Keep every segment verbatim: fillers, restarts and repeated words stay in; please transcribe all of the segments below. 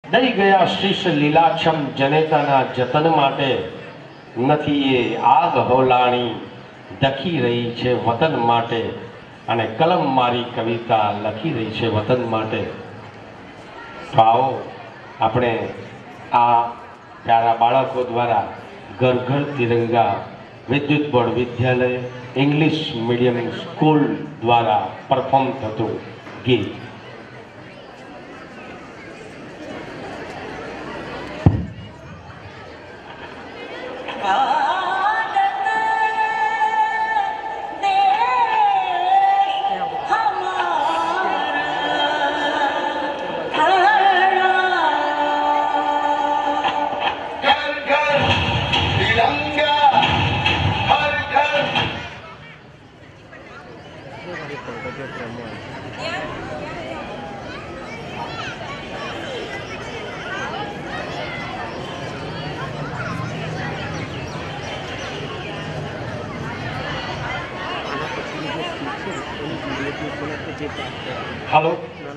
દઈ ગયા શીશ લીલાછમ જનેતાના જતન માટે, નથી એ આગ હોલાણી દખી રહી છે વતન માટે, અને કલમ મારી કવિતા લખી રહી છે વતન માટે. તો આવો આપણે આ પ્યારા બાળકો દ્વારા ઘર ઘર તિરંગા વિદ્યુત બોર્ડ વિદ્યાલય ઇંગ્લિશ મીડિયમ સ્કૂલ દ્વારા પરફોર્મ થતું ગીત. हेलो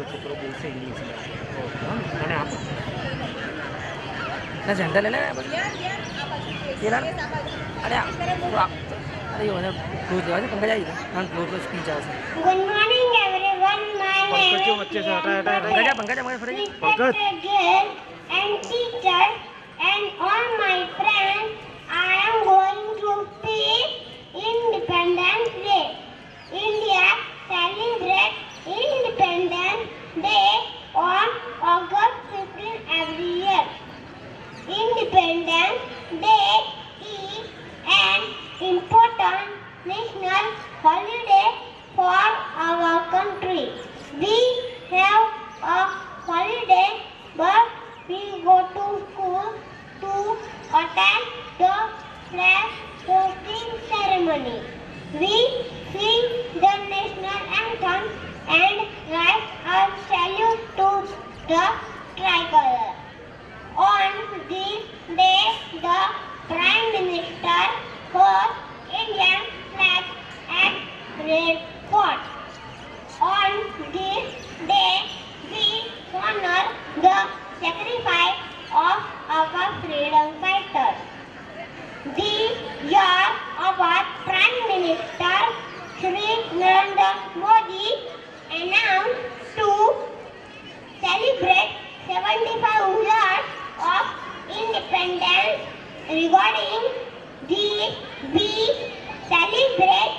ना झंडा ले लेना ये ला अरे अरे ये वाला क्लोज देवा पंकज आई हां क्लोज क्लोज स्पीच आ good morning everyone my name Pankaj जो बच्चे से हटा हटा पंकज पंकज हमारे friend Pankaj and teacher and all my friends I am going to speak Independence Day. India celebrate Independence Day on August fifteenth every year. Independence Day is an important national holiday for our country. We have a holiday, but we go to school to attend the flag hosting ceremony. We sing the national anthem and write a salute to the tricolor. On this day, the Prime Minister holds Indian flag at Red Fort. On this day, we honor the sacrifice of our freedom fighters. This year, our Prime Minister Shri Narendra Modi announced to celebrate seventy-five years of independence. Regarding this, we celebrate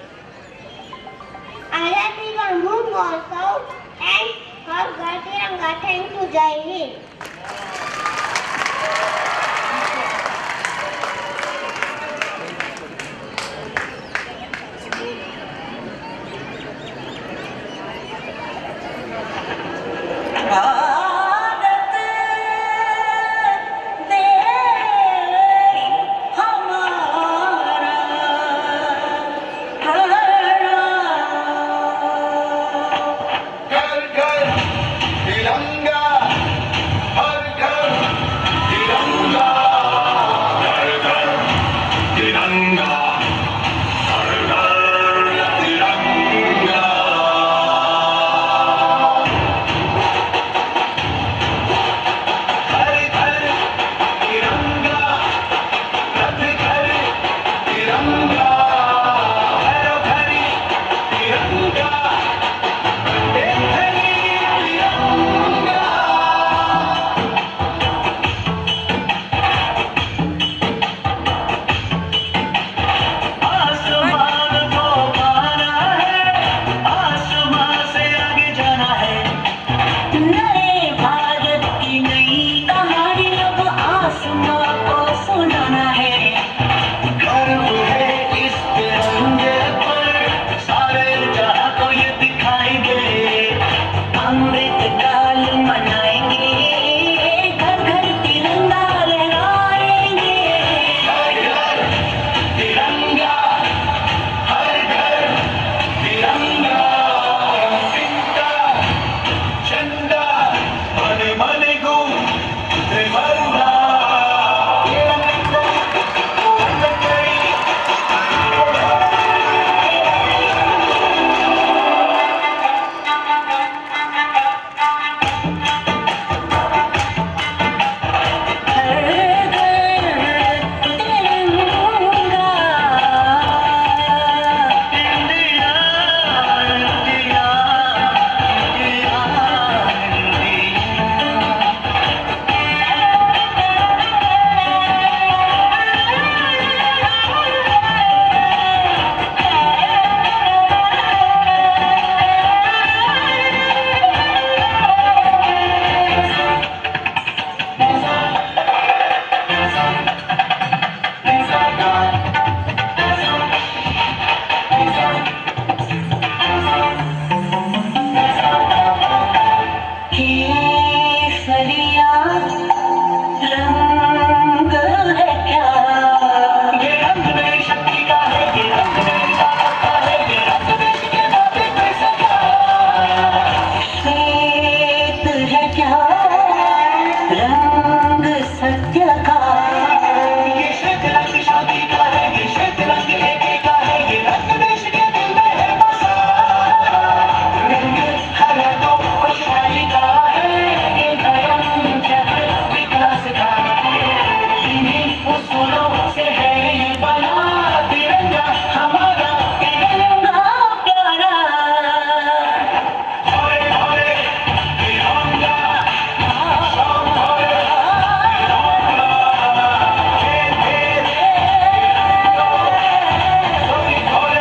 Azadi Ka Amrit Mahotsav and Har Ghar Tiranga. Thank you. Jai Hind. घर घर तिरंगा, हर घर रंग सत्य का ये श्वेत रंग शादी का है, ये श्वेत रंग एके का है, ये रंग देश के दिल में है बसा। रंग हरा तो खुशहाली का है, ये धर्म चक्र विकास का। इन्हीं उसूलों से है ये बना तिरंगा हमारा, तिरंगा प्यारा। होए होए तिरंगा, शाम होए तिरंगा, खेल खेल तिरंगा, होए होए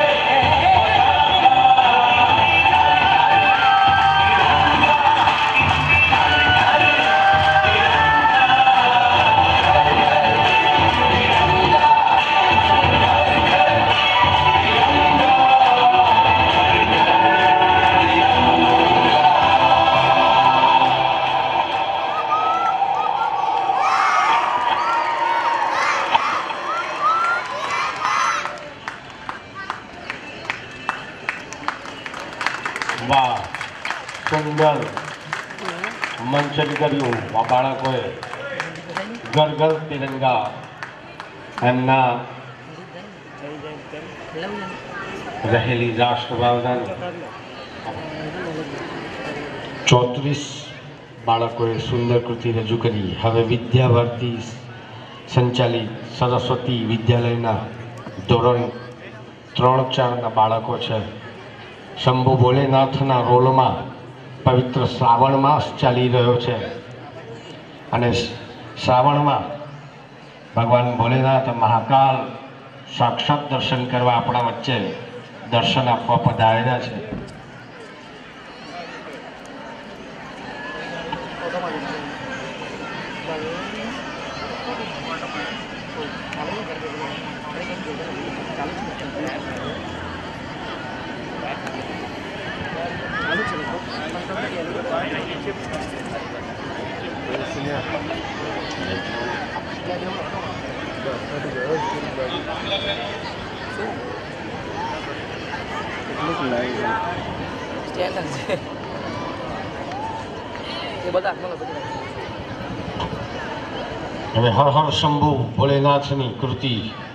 વાહ સુંદર મંચન કર્યું આ બાળકોએ ઘર ઘર તિરંગા એમના રહેલી રાષ્ટ્રભાવનાની ચોત્રીસ બાળકોએ સુંદર કૃતિ રજૂ કરી. હવે વિદ્યાભારતી સંચાલિત સરસ્વતી વિદ્યાલયના ધોરણ ત્રણ ચારના બાળકો છે. શંભુ ભોલેનાથના રોલમાં પવિત્ર શ્રાવણ માસ ચાલી રહ્યો છે અને શ્રાવણમાં ભગવાન ભોલેનાથ મહાકાલ સાક્ષાત દર્શન કરવા આપણા વચ્ચે દર્શન આપવા પધારેલા છે. સ્ટેન્ડ છે એ બધા આખમાં બધું હવે હર હર શંભુ ભોલેનાથની કૃતિ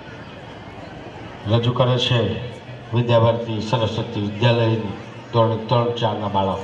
રજૂ કરે છે વિદ્યાભારતી સરસ્વતી વિદ્યાલયની ધોરણ ત્રણ ચારના બાળકો.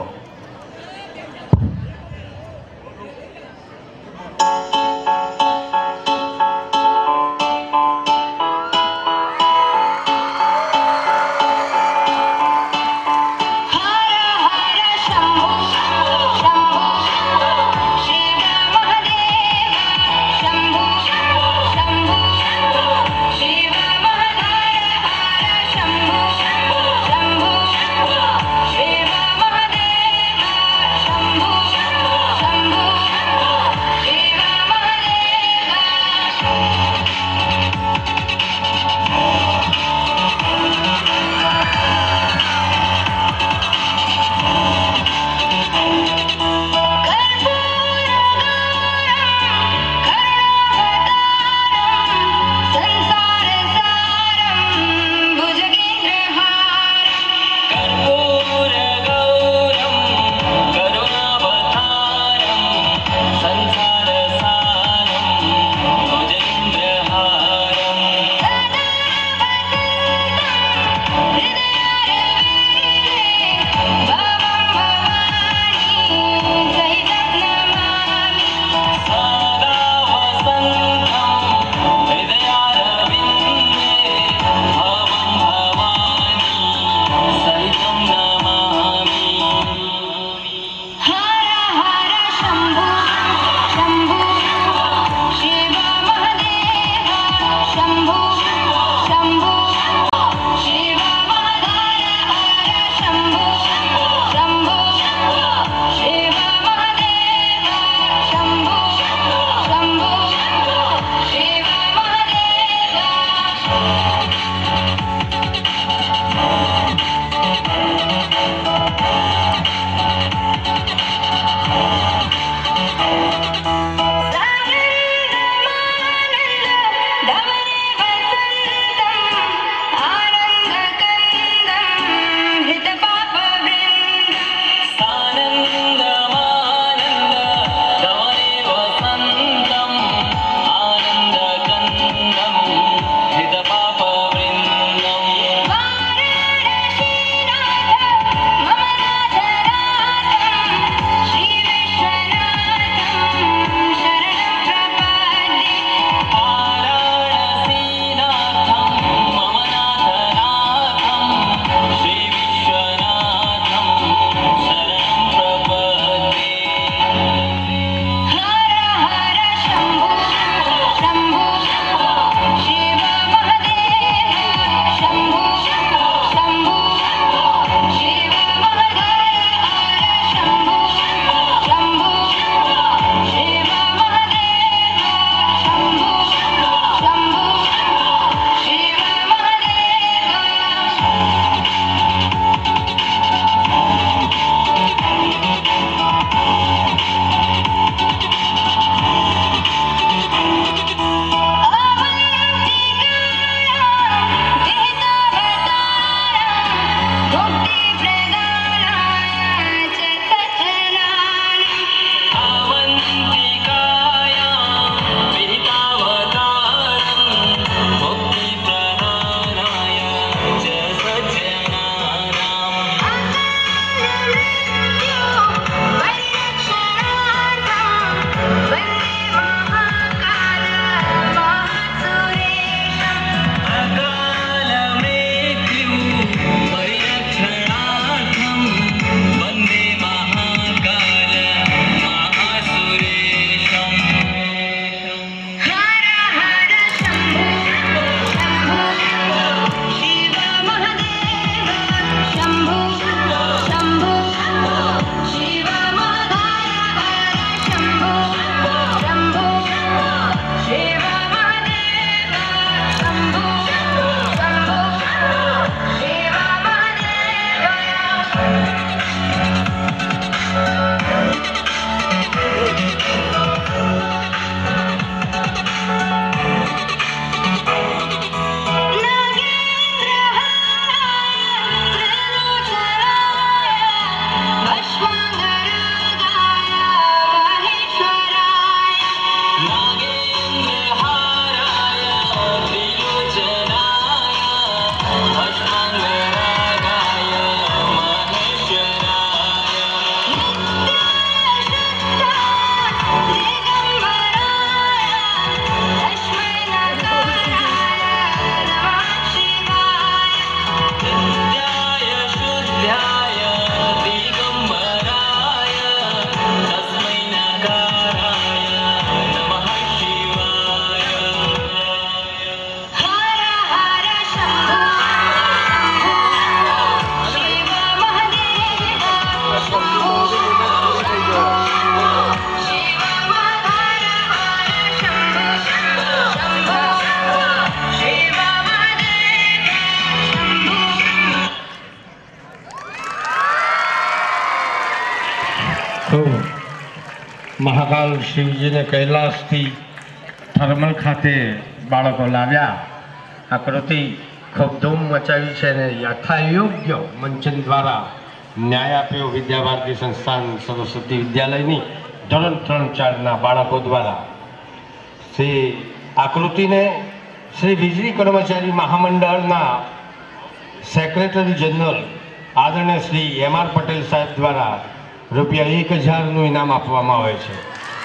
મહાકાલ શિવજીને કૈલાસથી થર્મલ ખાતે બાળકો લાવ્યા. આકૃતિ ખૂબ ધૂમ મચાવી છે અને યથાયોગ્ય મંચન દ્વારા ન્યાય આપ્યો વિદ્યાભારતી સંસ્થાન સરસ્વતી વિદ્યાલયની ધોરણ ત્રણ ચારના બાળકો દ્વારા. શ્રી આકૃતિને શ્રી વીજળી કર્મચારી મહામંડળના સેક્રેટરી જનરલ આદરણીય શ્રી એમ આર પટેલ સાહેબ દ્વારા રૂપિયા એક હજારનું ઇનામ આપવામાં આવે છે.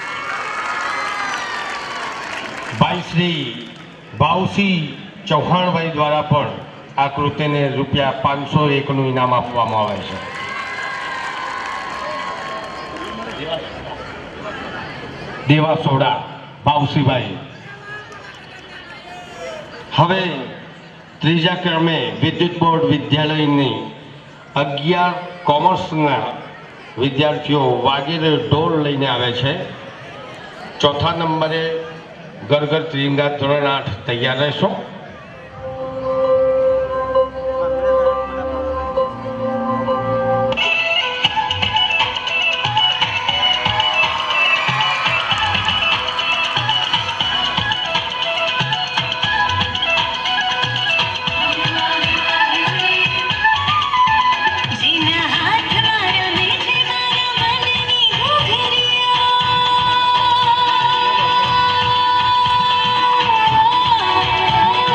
ભાઈ શ્રી ભાવસિંહ ચૌહાણભાઈ દ્વારા પણ આ કૃતિને રૂપિયા પાંચસો એકનું ઇનામ આપવામાં આવે છે. દેવા સોડા ભાવસિંહભાઈ. હવે ત્રીજા ક્રમે વિદ્યુત બોર્ડ વિદ્યાલયની અગિયાર કોમર્સના વિદ્યાર્થીઓ વાગેરે ઢોલ લઈને આવે છે. ચોથા નંબરે ગરગર ત્રિંગા ધોરણ આઠ તૈયાર રહેશો. Thank you.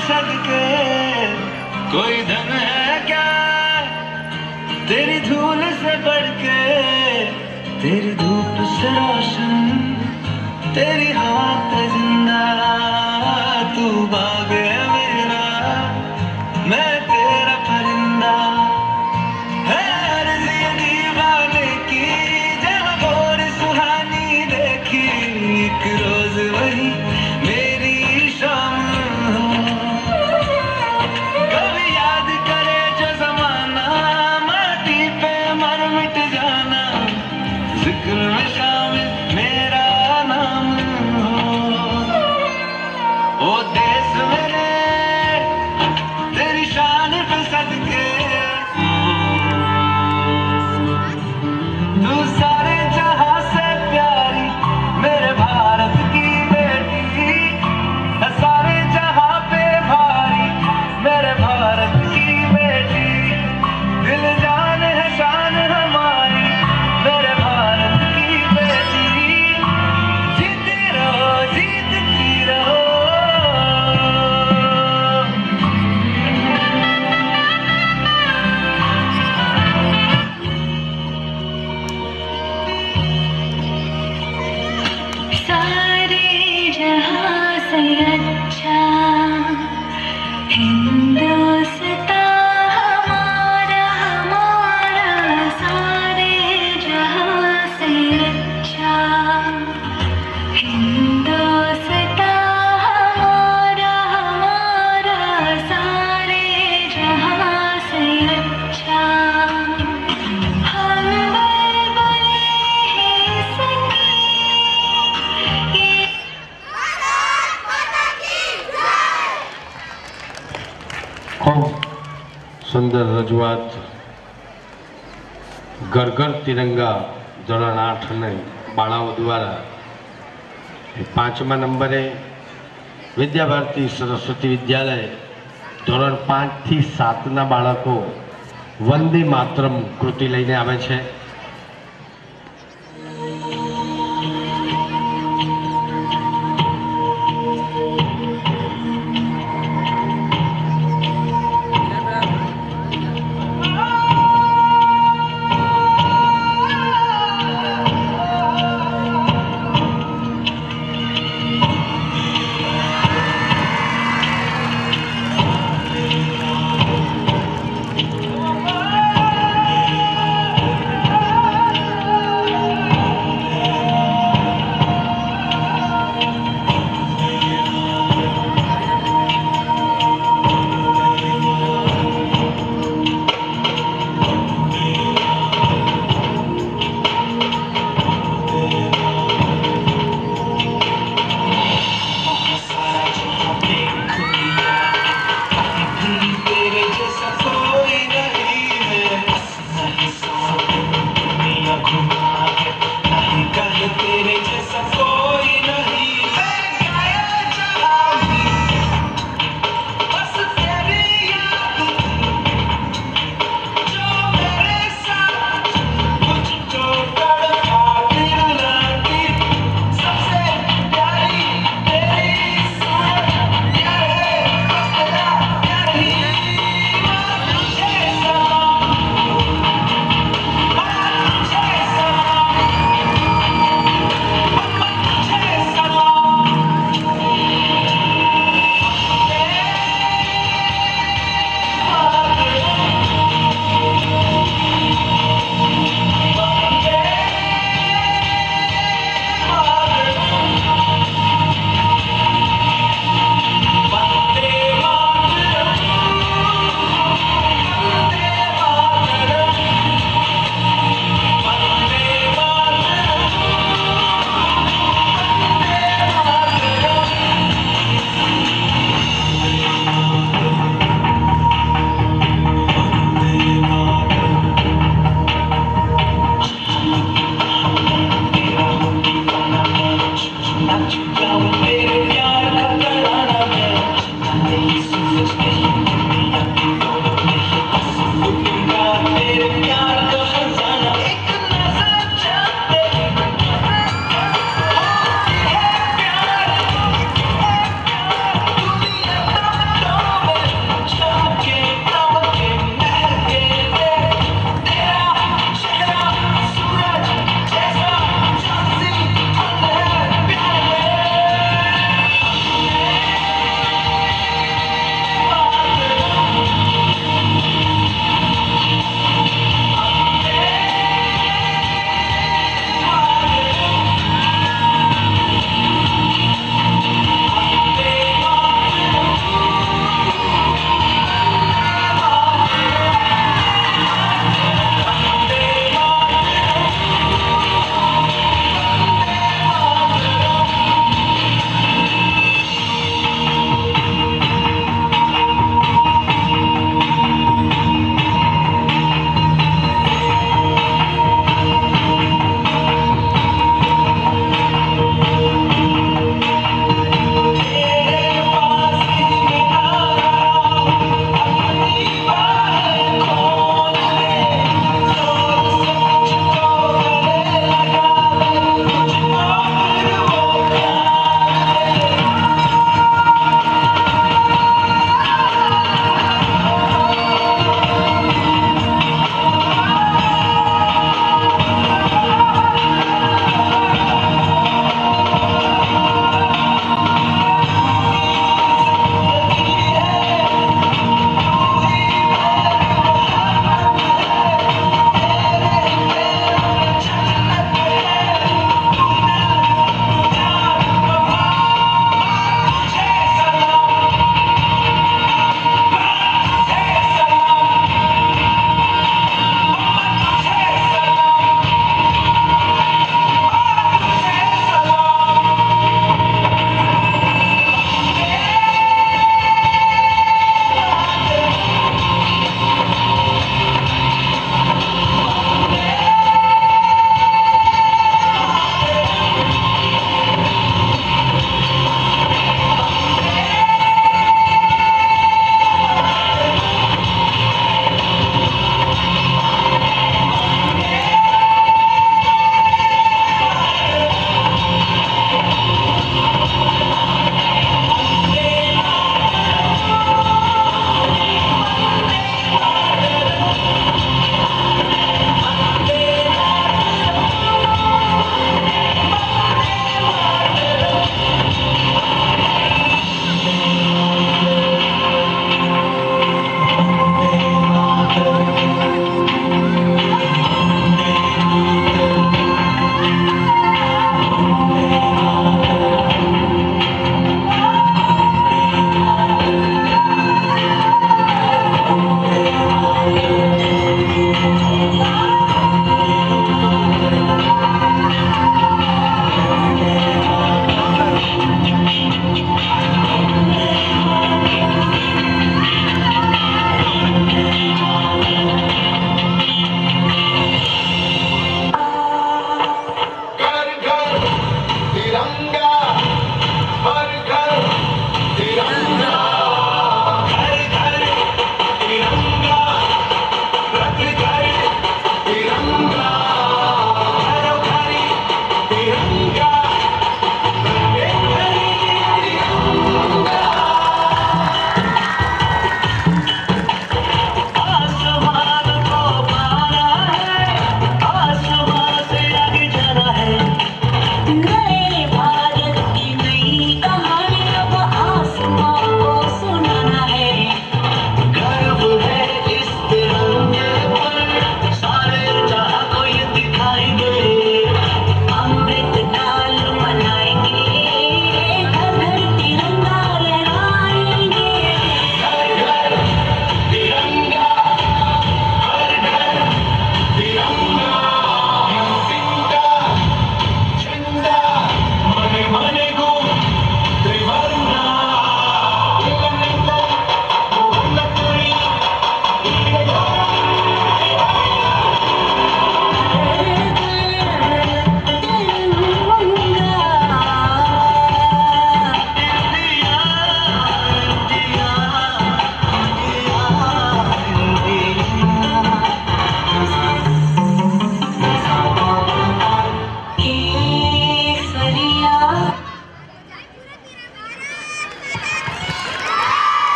सदके कोई धन है क्या तेरी धूल से बढ़ के, तेरी धूप से रोशन तेरी हवा पे जिंदा, तू बाग है मेरा मैं तेरा परिंदा, है अर्ज़ ये दीवाने की जहाँ भोर सुहानी देखी, एक रोज वही मेरी शाम हो, कभी याद करे जो ज़माना माटी पे मर मिट जाना, जिक्र में शामिल मेरा नाम हो, ओ देश मेरे तेरी शान पे सदके, तू सारे जहां से प्यारी मेरे भारत की बेटी, है सारे जहां पे भारी मेरे भारत की बेटी, दिल जान है शान हमारी मेरे भारत की बेटी, जीती रहो जीतती रहो। सारे जहां से अच्छा हिंदुस्तां हमारा हमारा, सारे जहां से अच्छा हिंदुस्तां हमारा हमारा, सारे जहां से अच्छा, हम बुलबुलें हैं सकी ये ખૂબ સુંદર રજૂઆત. ઘર ઘર તિરંગા ધોરણ આઠ અને બાળાઓ દ્વારા એ પાંચમા નંબરે વિદ્યાભારતી સરસ્વતી વિદ્યાલય ધોરણ પાંચથી સાતના બાળકો વંદે માતરમ કૃતિ લઈને આવે છે. ओ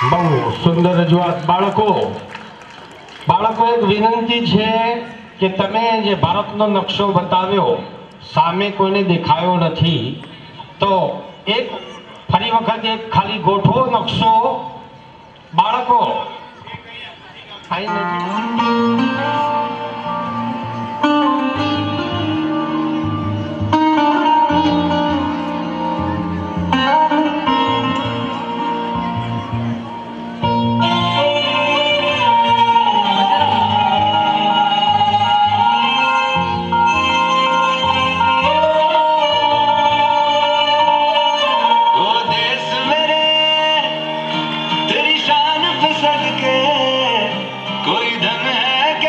બહુ સુંદર રજૂઆત. બાળકો બાળકો એક વિનંતી છે કે તમે જે ભારતનો નકશો બતાવ્યો સામે કોઈને દેખાયો નથી, તો એક ફરી વખત એક ખાલી ગોઠવો નકશો. બાળકો આઈ નથી. तेरी शान पे सदके कोई धन है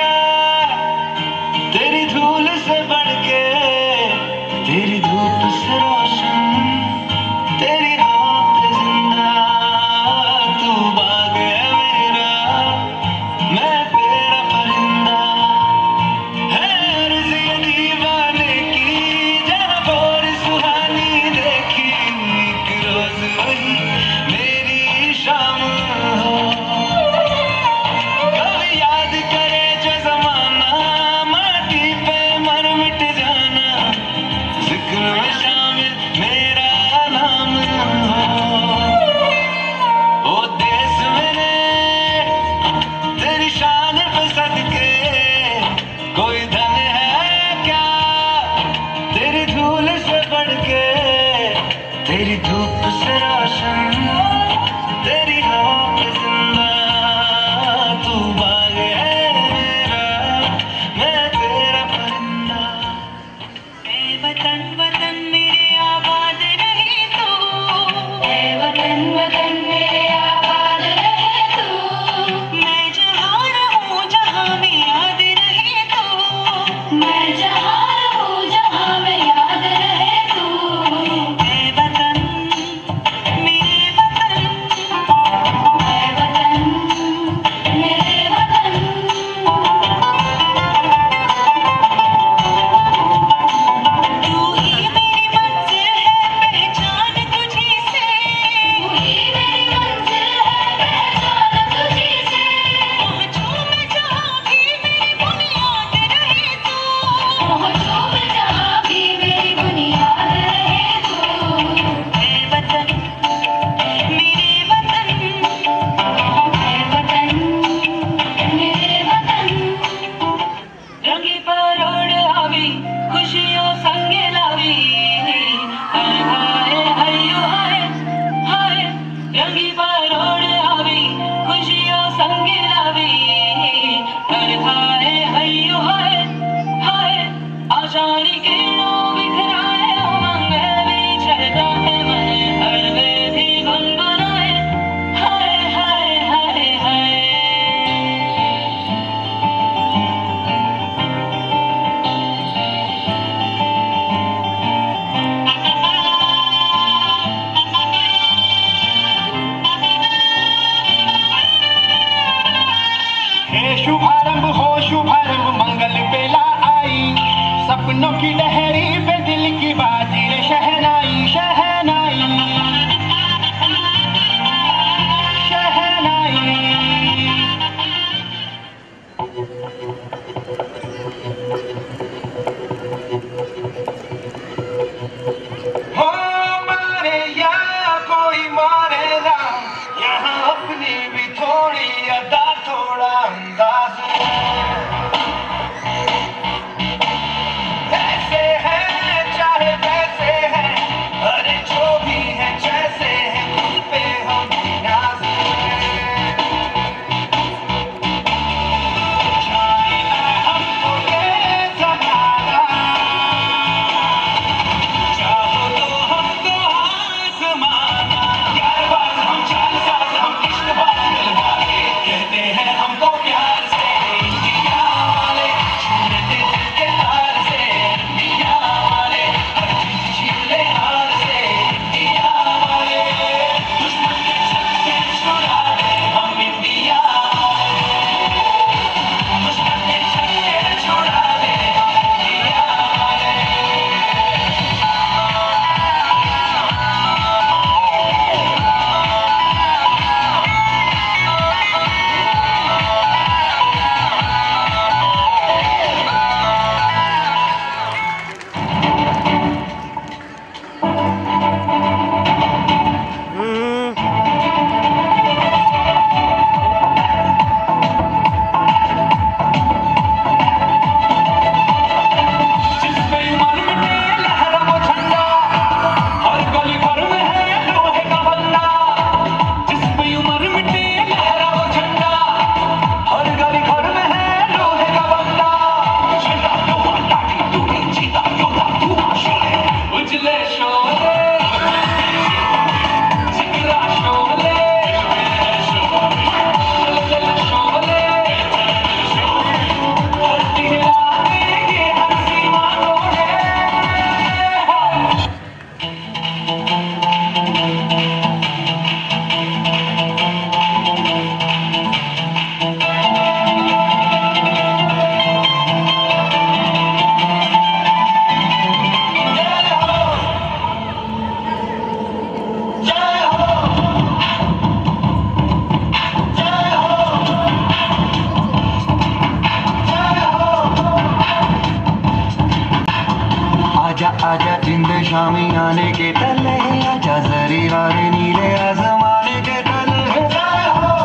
शामी आने के तले आजा जरी वाले नीले आसमाने के तले जय हो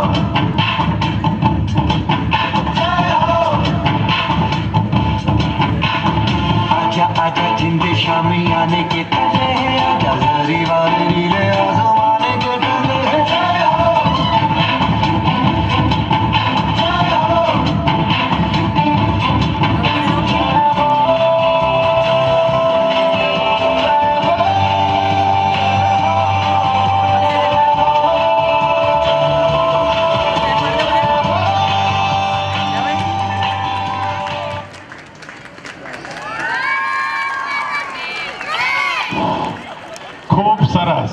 जय हो आजा आजा जिंदे शामी आने के तले आजा जरी वाले नीले आसमाने के तले जय हो ખૂબ સરસ.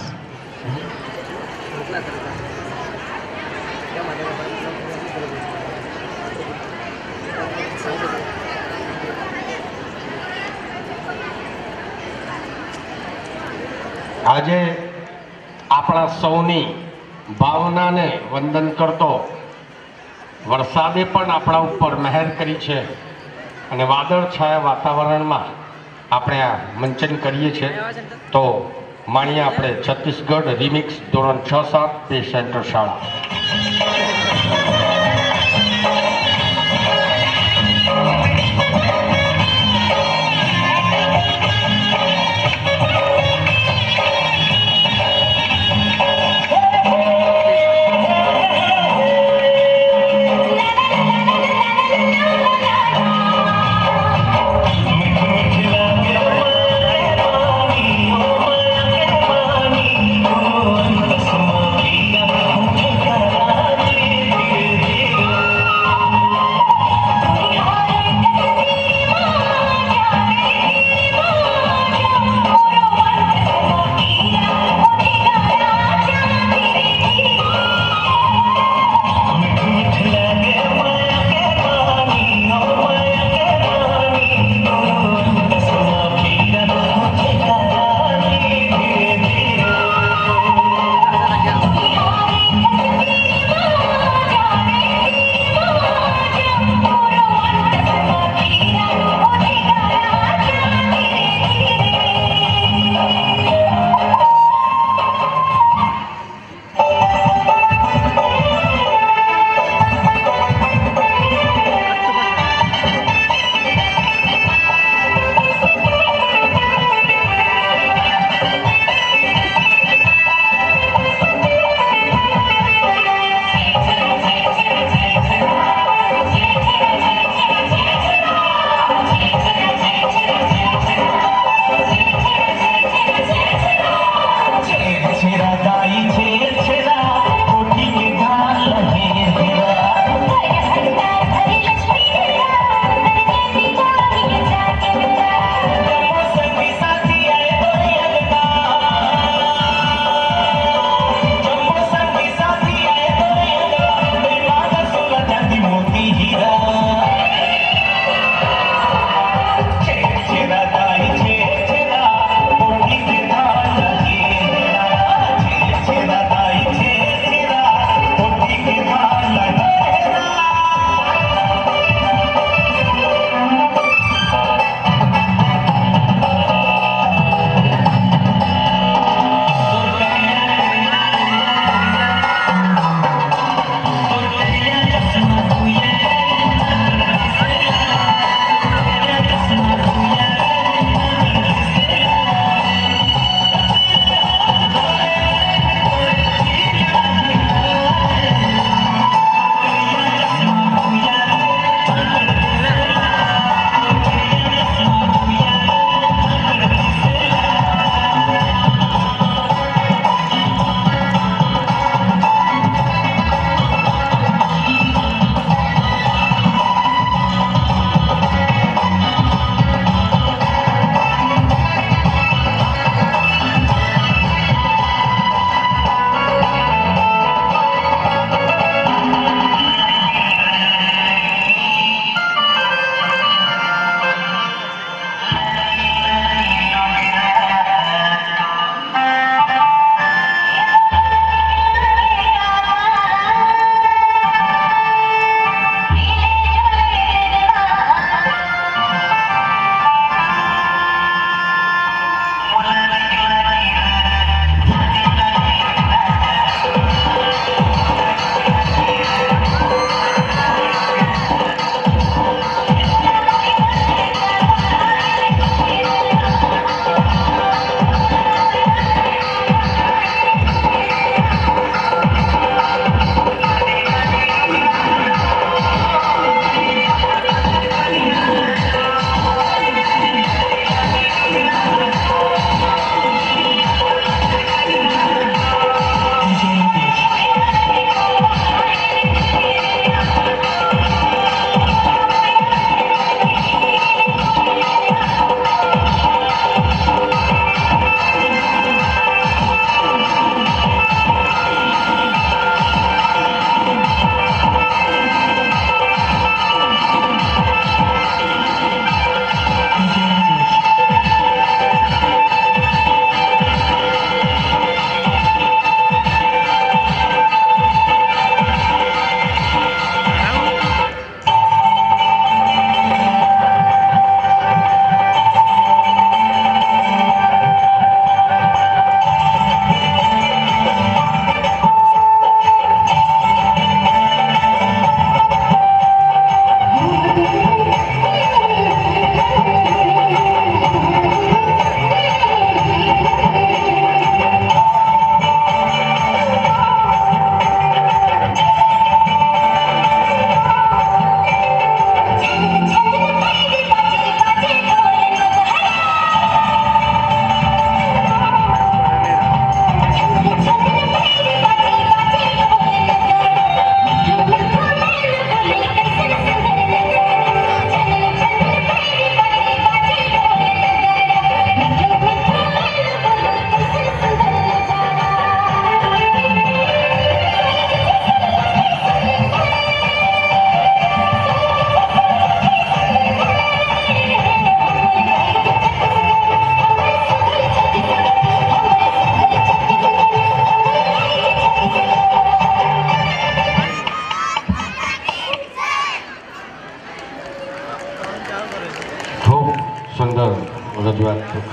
આજે આપણા સૌની ભાવનાને વંદન કરતો વરસાદે પણ આપણા ઉપર મહેર કરી છે અને વાદળછાયા વાતાવરણમાં આપણે આ મંચન કરીએ છીએ. તો માણીએ આપણે છત્તીસગઢ રિમિક્સ ધોરણ છ સાત પે સેન્ટર શાળા. Thank you.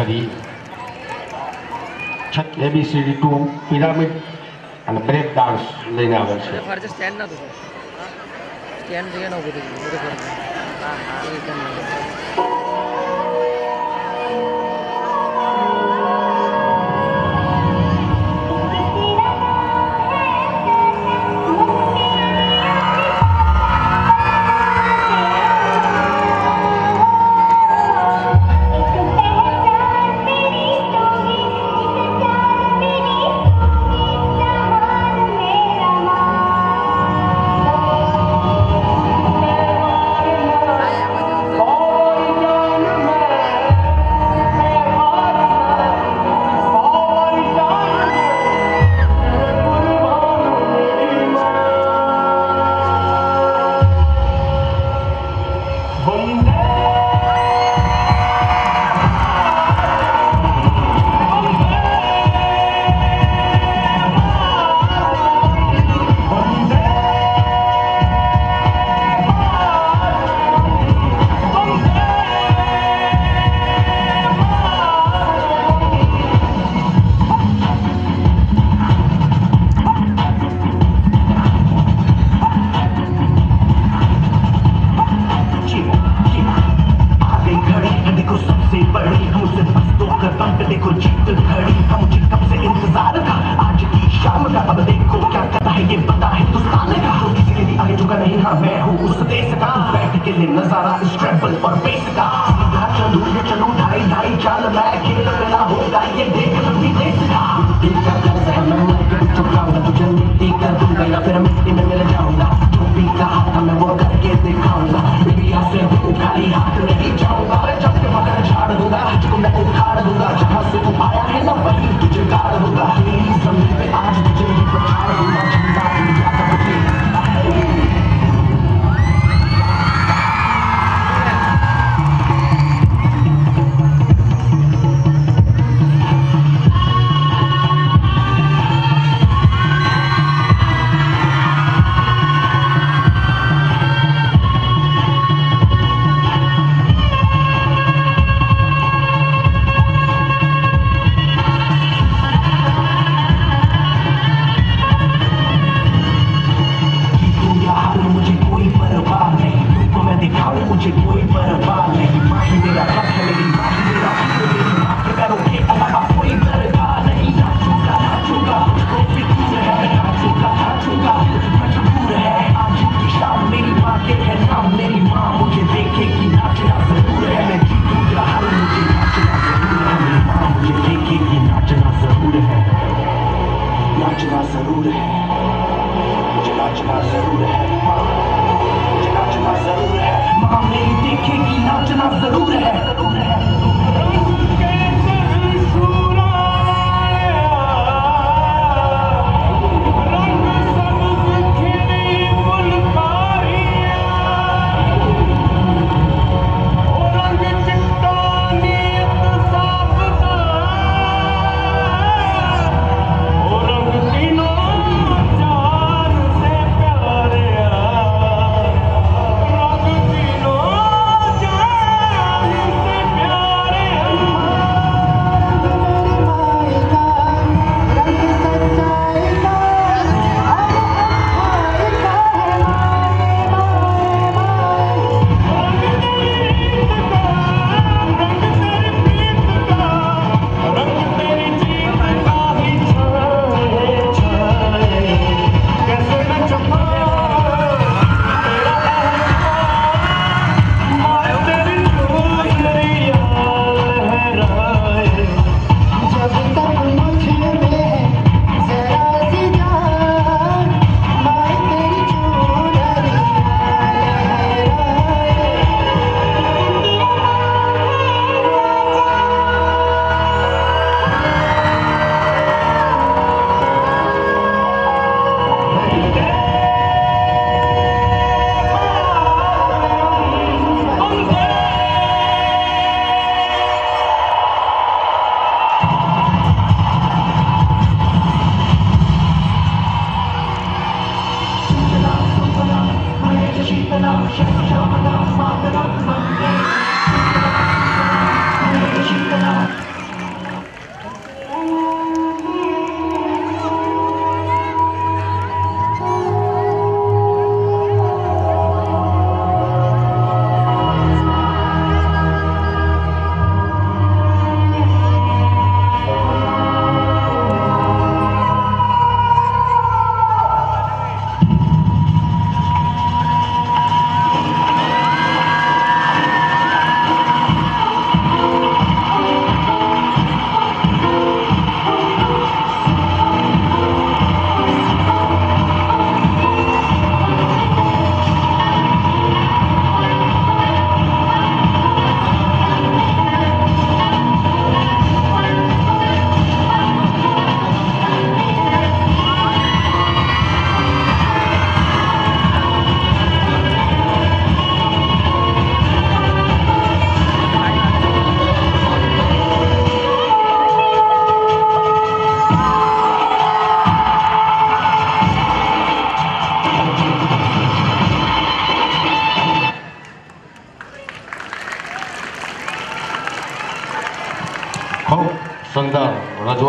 કરી એબીસીડી ટુ પિરામિડ અને બ્રેક ડાન્સ લઈને આવે છે. ફરજે સ્ટેન્ડ નતું સ્ટેન્ડ જોઈએ ને ઉભું થઈ ગયું બધું ફરજે. હા હા એકદમ नजारा स्ट्रेपल और बेस का सीधा चलूं ये चलूं ढाई ढाई चाल मैं खेल मेरा होगा ये देख लंबी देश का दिल का कर्ज है मैं नहीं कर चुकाऊंगा तुझे मिट्टी कर दूंगा या फिर मिट्टी में मिल जाऊंगा जो भी कहा था मैं वो करके दिखाऊंगा इंडिया से हूँ खाली हाथ नहीं जाऊंगा जब के मगर झाड़ दूंगा तुझको मैं उखाड़ दूंगा जहाँ से तू आया है ना वही तुझे गाड़ दूंगा तेरी जमीन पे आज तुझे ही पछाड़ दूंगा झंडा इंडिया का तुझे मुझे कोई परवाह नहीं माही मेरा हक है मेरी माही मेरा मेरी माफ करो के अलावा कोई दरगाह नहीं नाचूंगा नाचूंगा मुझको फिक्र है नाचूंगा नाचूंगा मजबूर है आज की शाम मेरी माँ के है नाम मेरी माँ मुझे देखेगी नाचना जरूर है मैं जीतूंगा हर मुझे नाचना जरूर है मेरी माँ मुझे देखेगी नाचना जरूर है नाचना जरूर है मुझे नाचना जरूर है मुझे नाचना जरूर है माँ मेरी देखेगी नाचना जरूर है जरूर है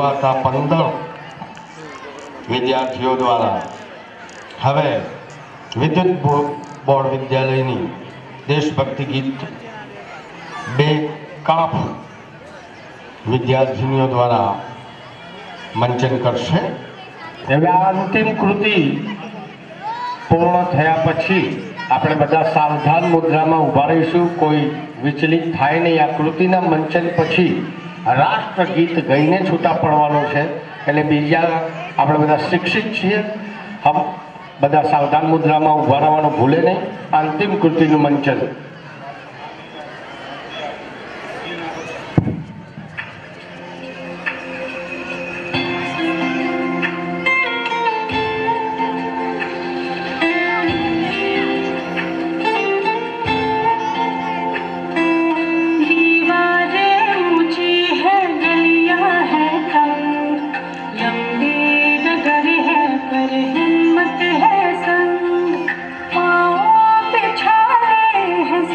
જોડાતા પંદર વિદ્યાર્થીઓ દ્વારા હવે વિદ્યુત બોર્ડ વિદ્યાલયની દેશભક્તિ ગીત બે કાફ વિદ્યાર્થીનીઓ દ્વારા મંચન કરશે। હવે આ અંતિમ કૃતિ પૂર્ણ થયા પછી આપણે બધા સાવધાન મુદ્રામાં ઊભા રહીશું, કોઈ વિચલિત થાય નહીં। આ કૃતિના મંચન પછી રાષ્ટ્રગીત ગાઈને છૂટા પડવાનું છે, એટલે બીજા આપણે બધા શિક્ષિત છીએ, હમ બધા સાવધાન મુદ્રામાં ઊભા રહેવાનું ભૂલે નહીં। અંતિમ કૃતિનું મંચન। हिम्मत है संग, पाँव पे छाले हैं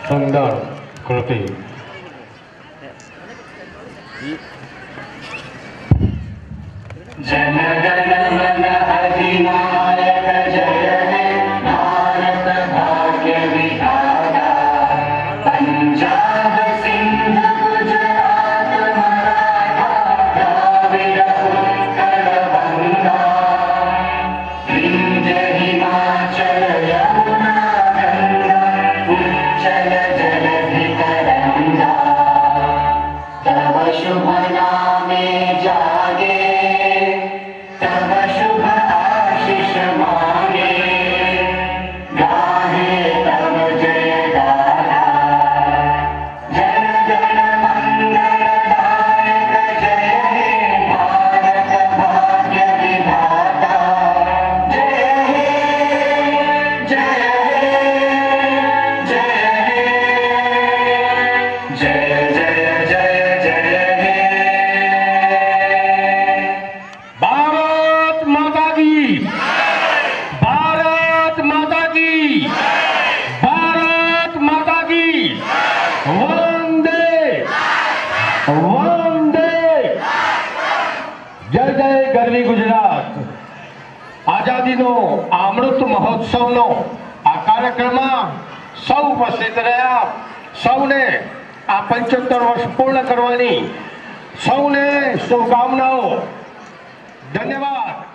સુંદર કૃતિ. जन गण मन अधिनायक जय हे भारत भाग्य विधाता पंजाब सिंध गुजरात मराठा द्राविड़ उत्कल बंगा विंध्य हिमाचल यमुना गंगा उच्चल जलधि तरंगा तव शुभ नामे जागे तव शुभ आशीष मांगे गाहे तव जय गाथा जन गण मंगल दायक जय हे भारत भाग्य विधाता जय हे जय हे जय हे जय जय जय जय हे भारत माता की, भारत माता की, भारत माता की, वंदे वंदे. जय जय ગરવી ગુજરાત. આઝાદીનો અમૃત મહોત્સવનો આ કાર્યક્રમમાં સૌ ઉપસ્થિત રહ્યા. સૌને આ પંચોતેર વર્ષ પૂર્ણ કરવાની સૌને શુભકામનાઓ. ધન્યવાદ.